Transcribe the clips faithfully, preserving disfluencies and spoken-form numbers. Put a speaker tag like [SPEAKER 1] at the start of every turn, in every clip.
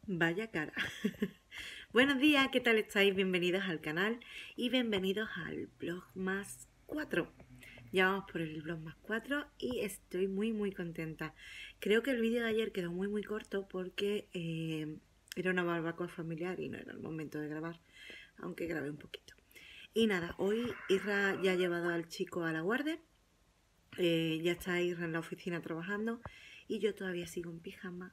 [SPEAKER 1] Vaya cara. Buenos días, ¿qué tal estáis? Bienvenidos al canal y bienvenidos al Vlogmas cuatro. Ya vamos por el Vlogmas cuatro y estoy muy muy contenta. Creo que el vídeo de ayer quedó muy muy corto porque eh, era una barbacoa familiar y no era el momento de grabar, aunque grabé un poquito. Y nada, hoy Isra ya ha llevado al chico a la guardia, eh, ya está Isra en la oficina trabajando y yo todavía sigo en pijama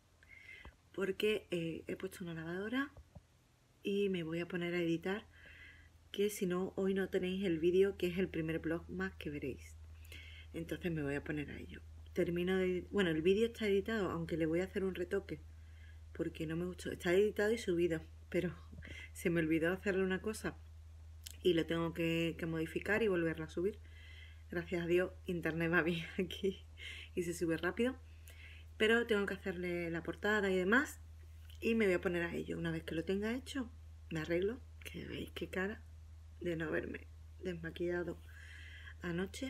[SPEAKER 1] porque eh, he puesto una lavadora y me voy a poner a editar, que si no hoy no tenéis el vídeo, que es el primer vlog más que veréis. Entonces me voy a poner a ello. Termino de... Bueno, el vídeo está editado, aunque le voy a hacer un retoque porque no me gustó. Está editado y subido, pero se me olvidó hacerle una cosa y lo tengo que, que modificar y volverla a subir. Gracias a Dios internet va bien aquí y se sube rápido. Pero tengo que hacerle la portada y demás. Y me voy a poner a ello. Una vez que lo tenga hecho, me arreglo. Que veis qué cara de no haberme desmaquillado anoche.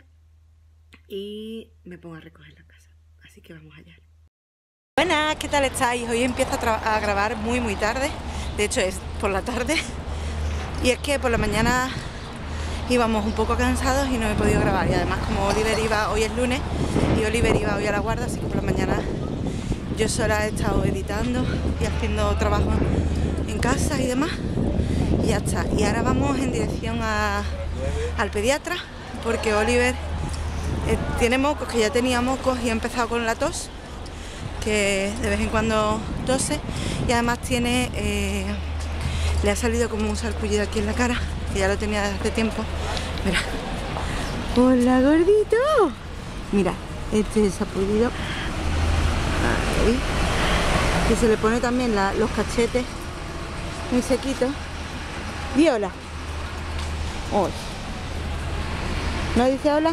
[SPEAKER 1] Y me pongo a recoger la casa. Así que vamos allá. Buenas, ¿qué tal estáis? Hoy empiezo a, a grabar muy muy tarde. De hecho es por la tarde. Y es que por la mañana íbamos un poco cansados y no he podido grabar. Y además como Oliver iba, hoy es lunes, y Oliver iba hoy a la guardia, así que por la mañana yo sola he estado editando y haciendo trabajo en casa y demás. Y ya está. Y ahora vamos en dirección a, al pediatra, porque Oliver eh, tiene mocos, que ya tenía mocos y ha empezado con la tos, que de vez en cuando tose. Y además tiene, eh, le ha salido como un sarpullido aquí en la cara, que ya lo tenía desde hace tiempo. Mira. Hola, gordito. Mira, este es el sarpullido. Ahí. Que se le pone también la, los cachetes muy sequitos. Di hola. Hoy. ¿No dice hola?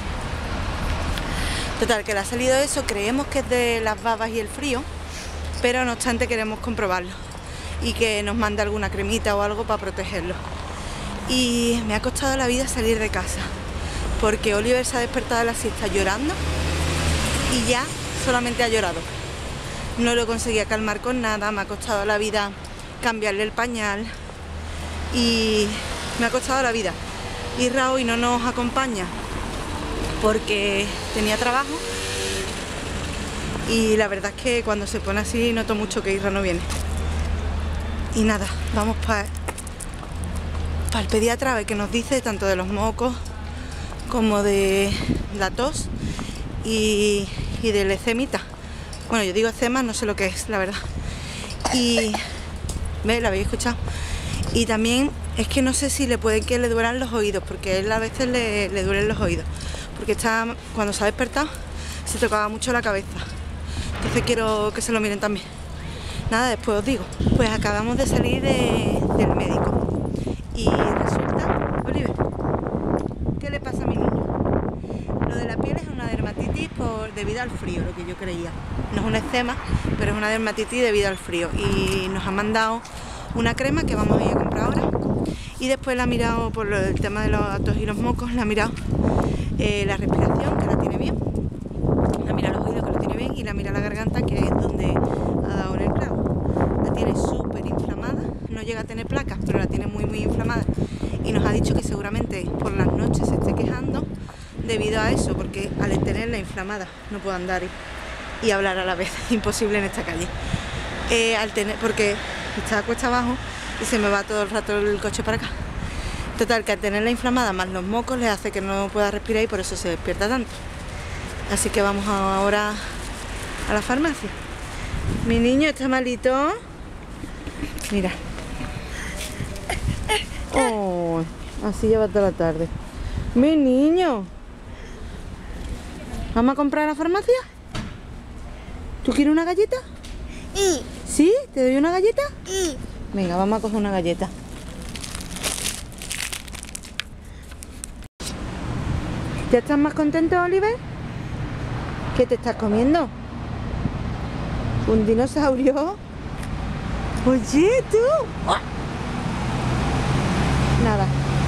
[SPEAKER 1] Total, que le ha salido eso. Creemos que es de las babas y el frío, pero no obstante queremos comprobarlo y que nos mande alguna cremita o algo para protegerlo. Y me ha costado la vida salir de casa porque Oliver se ha despertado de la siesta llorando y ya solamente ha llorado. No lo conseguía calmar con nada, me ha costado la vida cambiarle el pañal y me ha costado la vida. Isra hoy no nos acompaña porque tenía trabajo y la verdad es que cuando se pone así noto mucho que Isra no viene. Y nada, vamos para pa el pediatra a ver qué nos dice tanto de los mocos como de la tos y, y del eczemita. Bueno, yo digo eczema, no sé lo que es, la verdad. Y... ¿Ve? ¿La habéis escuchado? Y también es que no sé si le pueden que le duelan los oídos, porque a él a veces le, le duelen los oídos. Porque está, cuando se ha despertado se tocaba mucho la cabeza. Entonces quiero que se lo miren también. Nada, después os digo. Pues acabamos de salir de, del médico. Y resulta... Oliver, ¿qué le pasa a mi niño? Lo de la piel es una dermatitis por, debido al frío, lo que yo creía. No es un eczema, pero es una dermatitis debido al frío. Y nos ha mandado una crema que vamos a ir a comprar ahora. Y después la ha mirado por el tema de los tos y los mocos, la ha mirado eh, la respiración, que la tiene bien. La mira los oídos, que lo tiene bien. Y la mira la garganta, que es donde ha dado en el clavo. La tiene súper inflamada. No llega a tener placas, pero la tiene muy muy inflamada. Y nos ha dicho que seguramente por las noches se esté quejando debido a eso, porque al tenerla inflamada no puedo andar y, y hablar a la vez, imposible en esta calle. Eh, al tener, porque está cuesta abajo y se me va todo el rato el coche para acá. Total, que al tenerla inflamada más los mocos le hace que no pueda respirar y por eso se despierta tanto. Así que vamos ahora a la farmacia. Mi niño está malito. Mira. Oh, así lleva toda la tarde. Mi niño. ¿Vamos a comprar a la farmacia? ¿Tú quieres una galleta?
[SPEAKER 2] Sí.
[SPEAKER 1] ¿Sí? ¿Te doy una galleta?
[SPEAKER 2] Sí.
[SPEAKER 1] Venga, vamos a coger una galleta. ¿Ya estás más contento, Oliver? ¿Qué te estás comiendo? ¿Un dinosaurio? Oye, tú. Nada.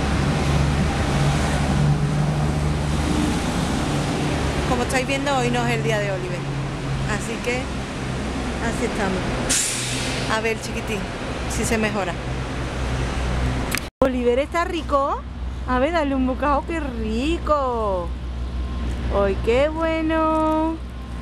[SPEAKER 1] Como estáis viendo, hoy no es el día de Oliver. Así que así estamos. A ver, chiquitín, si se mejora. Oliver está rico. A ver, dale un bocado, qué rico. ¡Ay, qué bueno!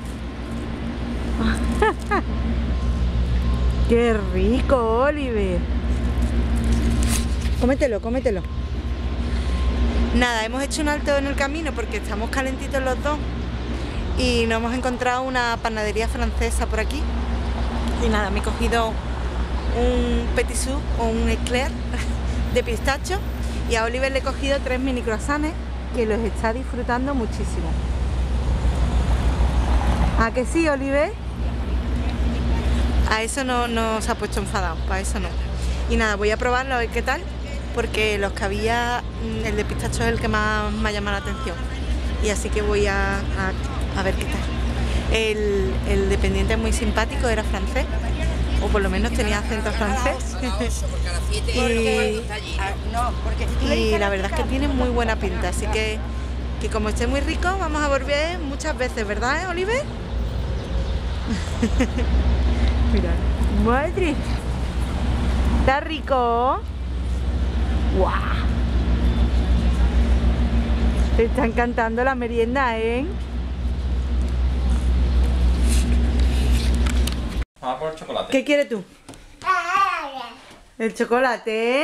[SPEAKER 1] ¡Qué rico, Oliver! Cómetelo, cómetelo. Nada, hemos hecho un alto en el camino porque estamos calentitos los dos y nos hemos encontrado una panadería francesa por aquí. Y nada, me he cogido un petit sou o un eclair de pistacho y a Oliver le he cogido tres mini croissants que los está disfrutando muchísimo. ¿A que sí, Oliver? A eso no, no se ha puesto enfadado, para eso no. Y nada, voy a probarlo a ver qué tal, porque los que había, el de pistacho es el que más me ha llamado la atención. Y así que voy a, a, a ver qué tal. El, el dependiente es muy simpático, era francés, o por lo menos tenía acento francés. y, y la verdad es que tiene muy buena pinta, así que, que como esté muy rico, vamos a volver muchas veces, ¿verdad, eh, Oliver? Mira, madre, ¿está rico? ¡Guau! Te está encantando la merienda, ¿eh?
[SPEAKER 2] Vamos a por el chocolate.
[SPEAKER 1] ¿Qué quieres tú? ¿El chocolate?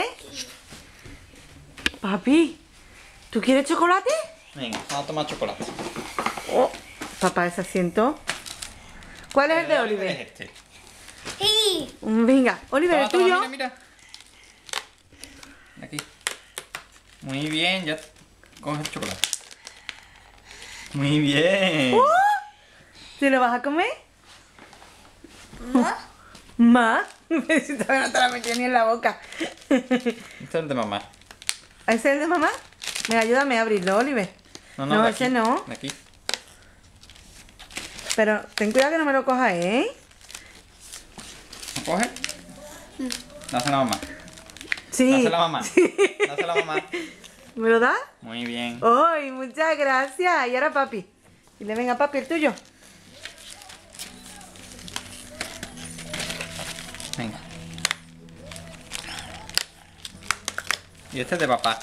[SPEAKER 1] Papi, ¿tú quieres chocolate?
[SPEAKER 2] Venga, vamos a tomar chocolate.
[SPEAKER 1] Oh, papá, ese asiento. ¿Cuál es el de Oliver?
[SPEAKER 2] Es este.
[SPEAKER 3] Sí.
[SPEAKER 1] Venga, Oliver, ¿el
[SPEAKER 2] Toma, toma,
[SPEAKER 1] tuyo?
[SPEAKER 2] mira, mira. Aquí. Muy bien, ya coge el chocolate. Muy bien.
[SPEAKER 1] Uh, ¿te lo vas a comer?
[SPEAKER 3] ¿No?
[SPEAKER 1] ¿Más? Si todavía no te la metí ni en la boca.
[SPEAKER 2] Este es el de mamá.
[SPEAKER 1] ¿Ese es el de mamá? Venga, ayúdame a abrirlo, Oliver.
[SPEAKER 2] No, no,
[SPEAKER 1] No,
[SPEAKER 2] de
[SPEAKER 1] ese
[SPEAKER 2] aquí,
[SPEAKER 1] no.
[SPEAKER 2] de aquí.
[SPEAKER 1] Pero ten cuidado que no me lo cojas, ¿eh?
[SPEAKER 2] ¿Lo coge? Dásela a mamá.
[SPEAKER 1] Sí.
[SPEAKER 2] Dásela a mamá. Dásela a mamá.
[SPEAKER 1] ¿Me lo das?
[SPEAKER 2] Muy bien.
[SPEAKER 1] ¡Ay, muchas gracias! Y ahora papi. Dile, venga papi, el tuyo.
[SPEAKER 2] Venga. Y este es de papá.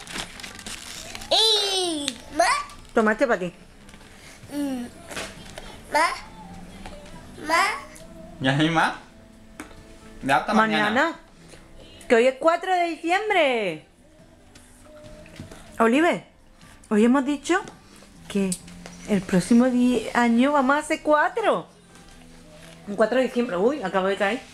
[SPEAKER 3] Y ma,
[SPEAKER 1] Toma este para ti.
[SPEAKER 3] mm, ma, ma,
[SPEAKER 2] ¿Ya hay más? De hasta mañana.
[SPEAKER 1] Mañana. Que hoy es cuatro de diciembre. Oliver, hoy hemos dicho que el próximo di- año vamos a hacer cuatro. Un cuatro de diciembre. Uy, acabo de caer.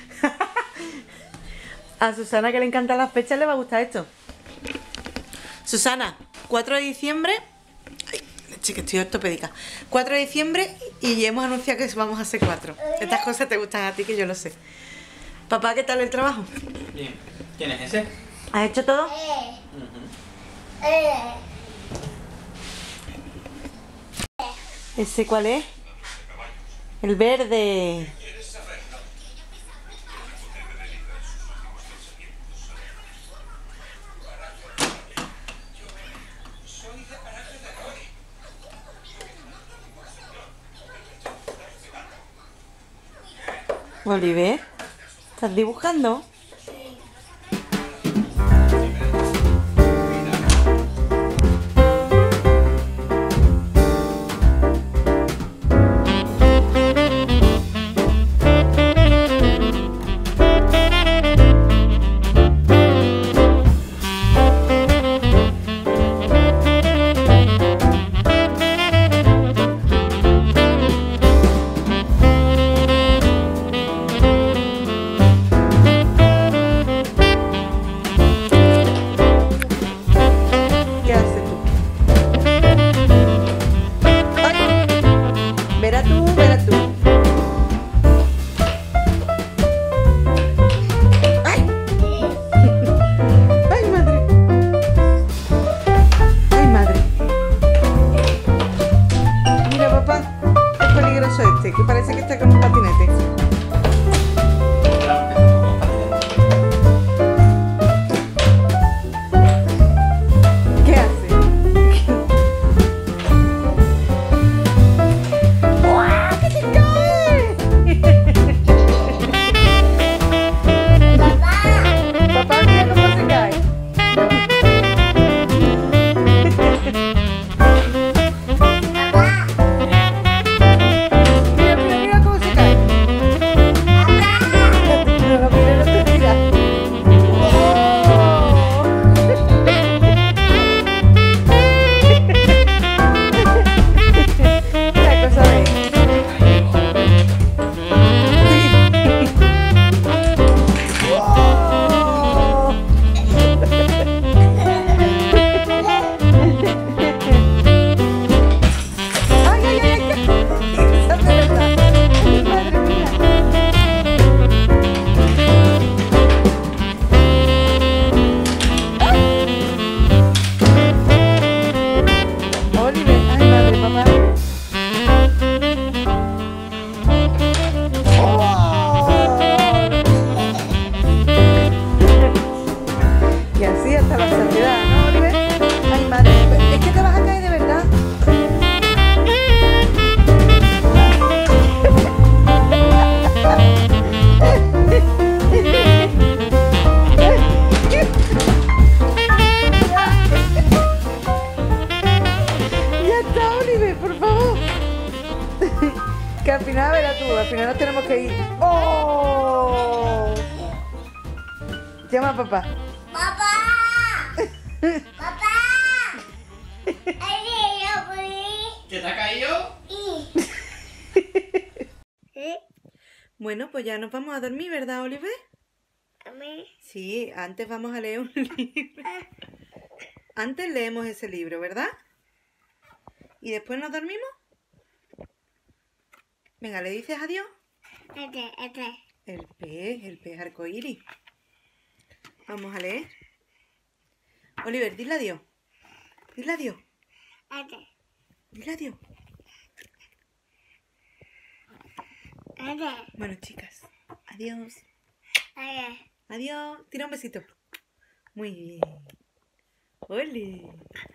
[SPEAKER 1] A Susana, que le encantan las fechas, le va a gustar esto. Susana, cuatro de diciembre. Ay, leche, que estoy ortopédica. cuatro de diciembre y ya hemos anunciado que vamos a hacer cuatro. Estas cosas te gustan a ti, que yo lo sé. Papá, ¿qué tal el trabajo?
[SPEAKER 2] Bien. ¿Quién es ese?
[SPEAKER 1] ¿Has hecho todo?
[SPEAKER 3] eh,
[SPEAKER 2] Ujú.
[SPEAKER 3] eh.
[SPEAKER 1] ¿Ese cuál es? El verde. Oliver, ¿estás dibujando? Llama a papá.
[SPEAKER 3] Papá. Papá. Ay, yo voy.
[SPEAKER 2] ¿Que te ha caído?
[SPEAKER 3] ¿Eh?
[SPEAKER 1] Bueno, pues ya nos vamos a dormir, ¿verdad, Oliver?
[SPEAKER 3] A mí.
[SPEAKER 1] Sí, antes vamos a leer un libro. Antes leemos ese libro, ¿verdad? ¿Y después nos dormimos? Venga, ¿le dices adiós?
[SPEAKER 3] Este, este.
[SPEAKER 1] El pez, el pez arcoíris. Vamos a leer. Oliver, dile adiós. Dile adiós.
[SPEAKER 3] Este.
[SPEAKER 1] Dile adiós.
[SPEAKER 3] Este.
[SPEAKER 1] Bueno, chicas, adiós.
[SPEAKER 3] Este.
[SPEAKER 1] Adiós. Tira un besito. Muy bien. Ole.